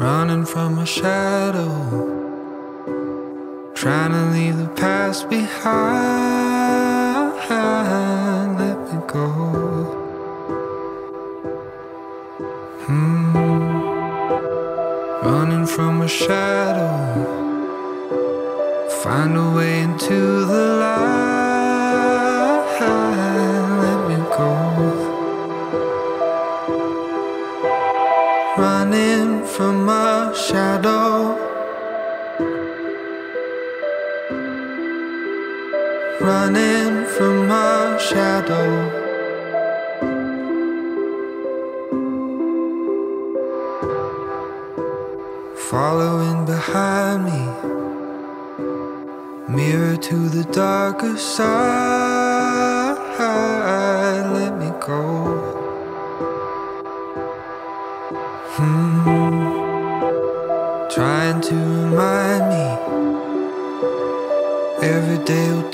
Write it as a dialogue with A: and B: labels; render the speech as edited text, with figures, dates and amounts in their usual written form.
A: running from a shadow, trying to leave the past behind. Let me go. Running from a shadow, find a way into the light. Let me go. Running from a shadow, running from a shadow. Following behind me, mirror to the darker side. Let me go. Trying to remind me every day will